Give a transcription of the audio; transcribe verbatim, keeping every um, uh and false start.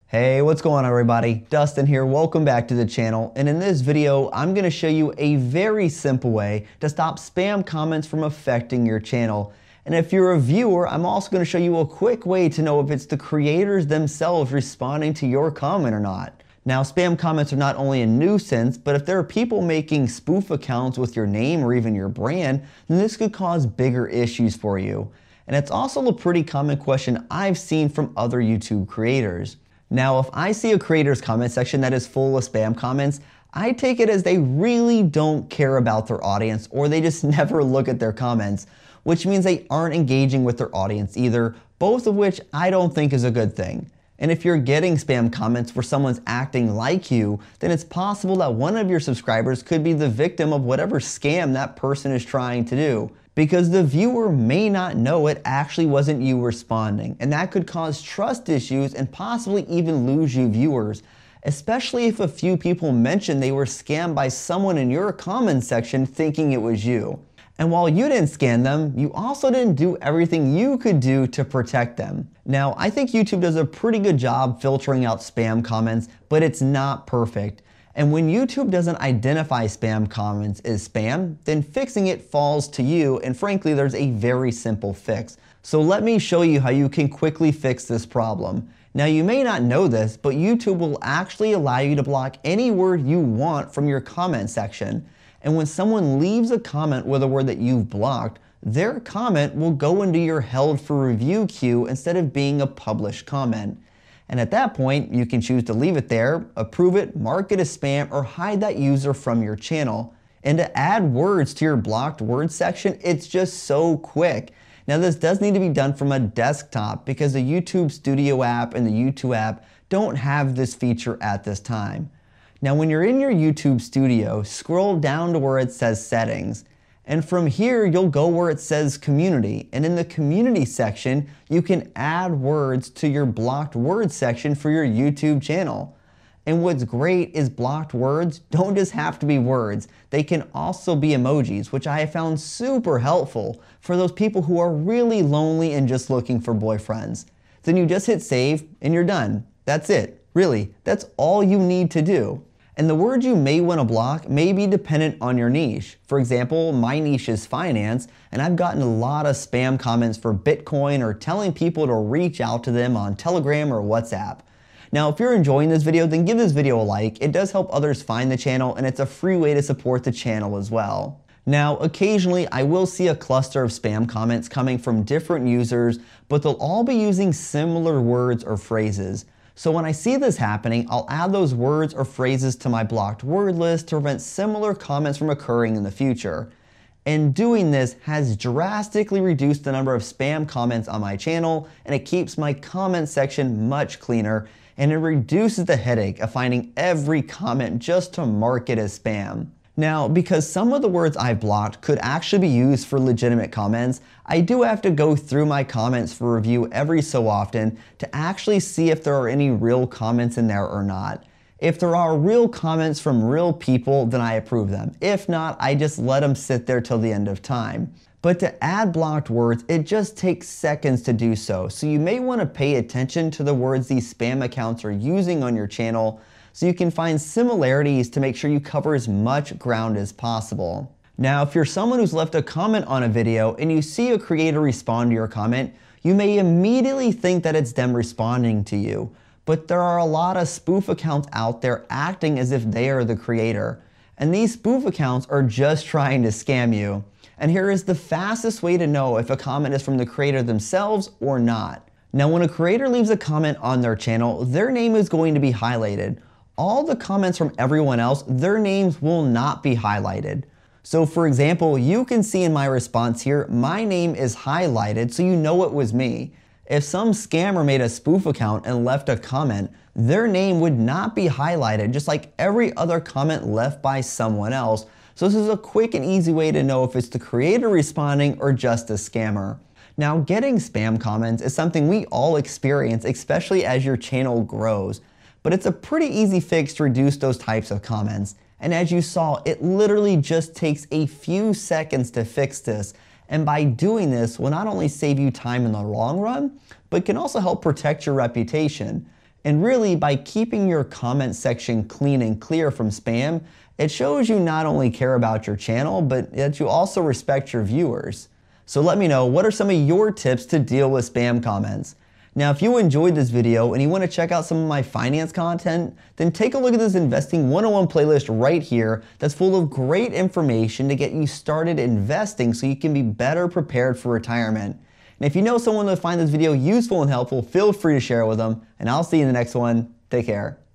Hey, what's going on everybody? Dustin here, welcome back to the channel, and in this video I'm going to show you a very simple way to stop spam comments from affecting your channel. And if you're a viewer, I'm also going to show you a quick way to know if it's the creators themselves responding to your comment or not. Now, spam comments are not only a nuisance, but if there are people making spoof accounts with your name or even your brand, then this could cause bigger issues for you. And it's also a pretty common question I've seen from other YouTube creators. Now, if I see a creator's comment section that is full of spam comments, I take it as they really don't care about their audience, or they just never look at their comments, which means they aren't engaging with their audience either, both of which I don't think is a good thing. And if you're getting spam comments where someone's acting like you, then it's possible that one of your subscribers could be the victim of whatever scam that person is trying to do, because the viewer may not know it actually wasn't you responding, and that could cause trust issues and possibly even lose you viewers, especially if a few people mention they were scammed by someone in your comment section thinking it was you. And while you didn't scam them, you also didn't do everything you could do to protect them. Now, I think YouTube does a pretty good job filtering out spam comments, but it's not perfect. And when YouTube doesn't identify spam comments as spam, then fixing it falls to you, and frankly, there's a very simple fix. So let me show you how you can quickly fix this problem. Now, you may not know this, but YouTube will actually allow you to block any word you want from your comment section. And when someone leaves a comment with a word that you've blocked, their comment will go into your held for review queue instead of being a published comment. And at that point, you can choose to leave it there, approve it, mark it as spam, or hide that user from your channel. And to add words to your blocked word section, it's just so quick. Now, this does need to be done from a desktop because the YouTube Studio app and the YouTube app don't have this feature at this time. Now, when you're in your YouTube Studio, scroll down to where it says Settings. And from here, you'll go where it says Community. And in the Community section, you can add words to your blocked words section for your YouTube channel. And what's great is blocked words don't just have to be words. They can also be emojis, which I have found super helpful for those people who are really lonely and just looking for boyfriends. Then you just hit save and you're done. That's it. Really, that's all you need to do. And the words you may want to block may be dependent on your niche. For example, my niche is finance, and I've gotten a lot of spam comments for Bitcoin or telling people to reach out to them on Telegram or WhatsApp. Now, if you're enjoying this video, then give this video a like. It does help others find the channel, and it's a free way to support the channel as well. Now, occasionally I will see a cluster of spam comments coming from different users, but they'll all be using similar words or phrases. So when I see this happening, I'll add those words or phrases to my blocked word list to prevent similar comments from occurring in the future. And doing this has drastically reduced the number of spam comments on my channel, and it keeps my comment section much cleaner, and it reduces the headache of finding every comment just to mark it as spam. Now, because some of the words I've blocked could actually be used for legitimate comments, I do have to go through my comments for review every so often to actually see if there are any real comments in there or not. If there are real comments from real people, then I approve them. If not, I just let them sit there till the end of time. But to add blocked words, it just takes seconds to do so. So you may want to pay attention to the words these spam accounts are using on your channel, so you can find similarities to make sure you cover as much ground as possible. Now, if you're someone who's left a comment on a video and you see a creator respond to your comment, you may immediately think that it's them responding to you. But there are a lot of spoof accounts out there acting as if they are the creator. And these spoof accounts are just trying to scam you. And here is the fastest way to know if a comment is from the creator themselves or not. Now, when a creator leaves a comment on their channel, their name is going to be highlighted. All the comments from everyone else, their names will not be highlighted. So for example, you can see in my response here, my name is highlighted so you know it was me. If some scammer made a spoof account and left a comment, their name would not be highlighted, just like every other comment left by someone else. So this is a quick and easy way to know if it's the creator responding or just a scammer. Now, getting spam comments is something we all experience, especially as your channel grows. But it's a pretty easy fix to reduce those types of comments. And as you saw, it literally just takes a few seconds to fix this. And by doing this will not only save you time in the long run, but can also help protect your reputation. And really, by keeping your comment section clean and clear from spam, it shows you not only care about your channel, but that you also respect your viewers. So let me know, what are some of your tips to deal with spam comments? Now, if you enjoyed this video and you want to check out some of my finance content, then take a look at this Investing one oh one playlist right here that's full of great information to get you started investing so you can be better prepared for retirement. And if you know someone that will find this video useful and helpful, feel free to share it with them, and I'll see you in the next one. Take care.